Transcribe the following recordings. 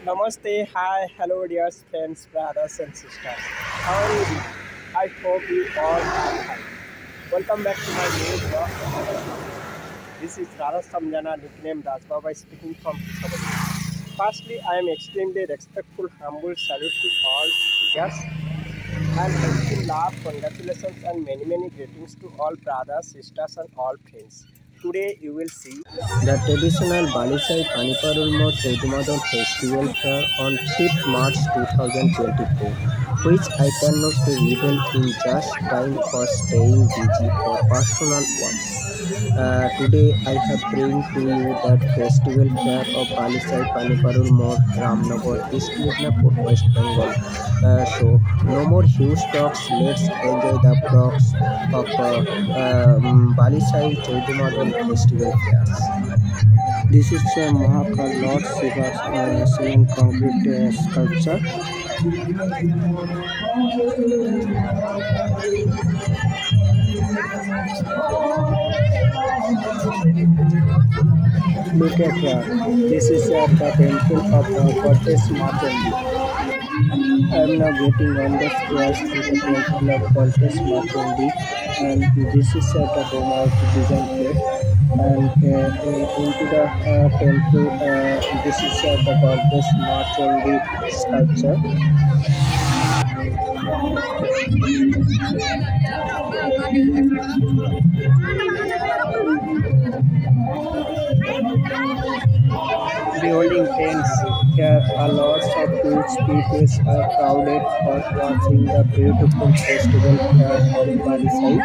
Namaste, hi, hello, dear friends, brothers, and sisters. How are you? I hope you all are fine. Welcome back to my new vlog. This is Radha Samjana, nicknamed Raj Baba, speaking from Kisabali. Firstly, I am extremely respectful, humble salute to all guests and thankful love, congratulations, and many greetings to all brothers, sisters, and all friends. Today you will see the traditional Balisai Paniparulmo Chaudumadon Festival here on 5th March 2024, which I cannot reveal in just time for staying busy for personal ones. Today I have bring to you that festival fair of Balisai Paniparul Mode, Ramnagar, East Midnapur, West Bengal. So no more huge talks, let's enjoy the vlogs of Balisai Chaudumadon Festival fairs. This is Mahakal Lord Shiva's cement concrete sculpture. Look at here. This is the temple of Goddess Matandi. I am now getting on the stairs to the temple of Goddess Matandi, and this is the home of design plate. And into the temple, this is the Goddess Matandi sculpture. Beholding tents, here a lots of huge people are crowded for watching the beautiful festival fair of Balisai.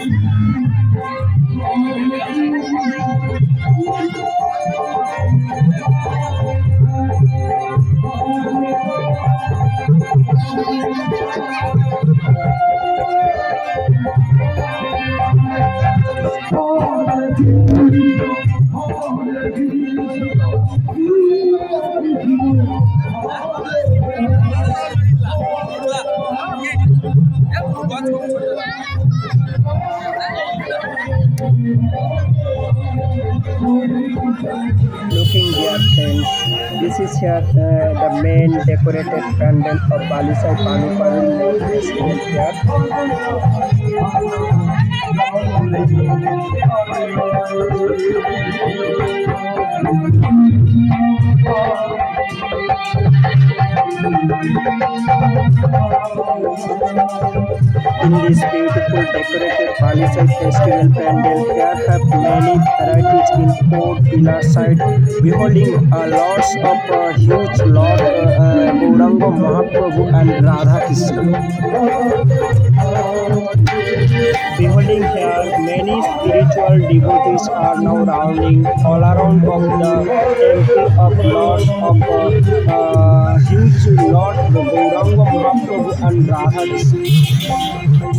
Looking their friends, this is here the main decorated pandal of Balisai Paniparul Festival In this beautiful decorated Balisai festival pandal, here have many varieties in 4 pillar side, beholding lots of huge Lord Gauranga Mahaprabhu and Radha Krishna. Beholding here, many spiritual devotees are now rounding all around of the temple of Lord of huge Lord Gauranga Mahaprabhu and Radha Krishna.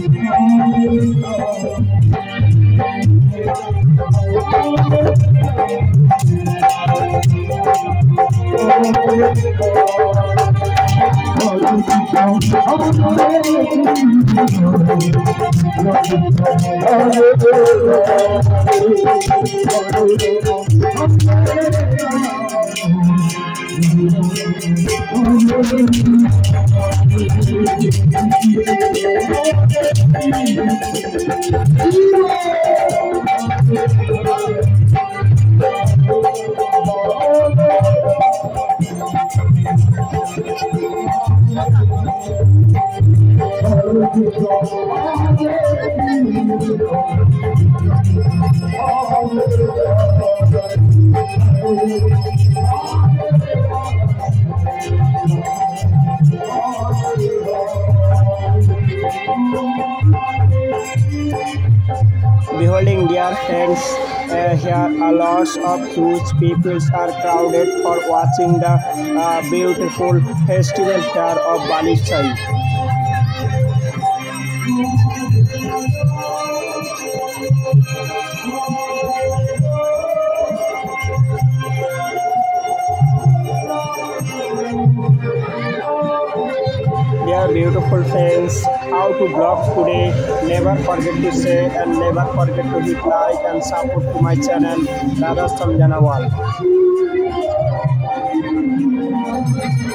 Beholding dear friends, here a lots of huge people are crowded for watching the beautiful festival fair of Balisai. Dear beautiful friends, how to vlog today? Never forget to say and never forget to hit like and support to my channel Radha Samjana Wall.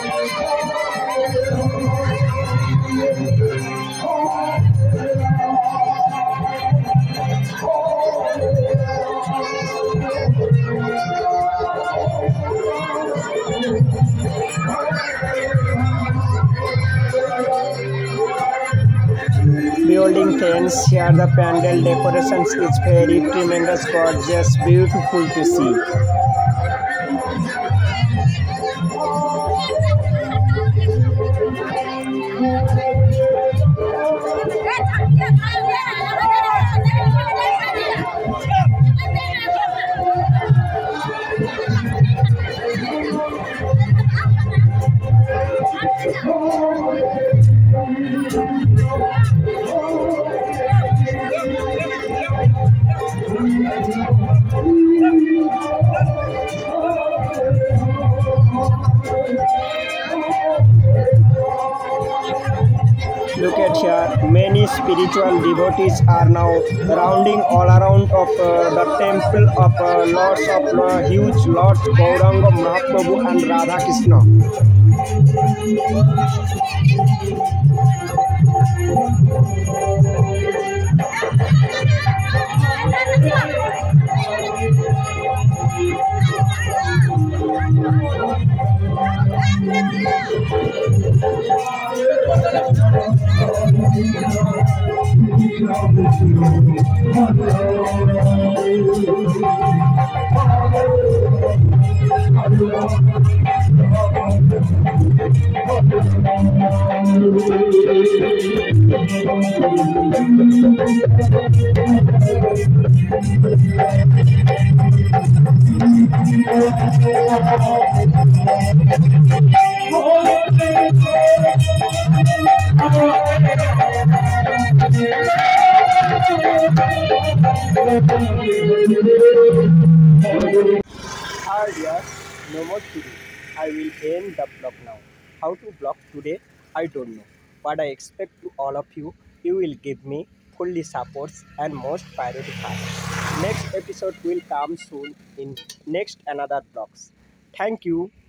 surrounding fence. Here the pandal decorations is very tremendous, gorgeous, beautiful to see. Look at here, many spiritual devotees are now rounding all around of the temple of Lords of huge Lords Gauranga Mahaprabhu and Radha Krishna. Dear, no more today. I will end the vlog now. How to vlog today? I don't know. What I expect to all of you, you will give me fully supports and most priority first. Next episode will come soon in next another vlogs. Thank you.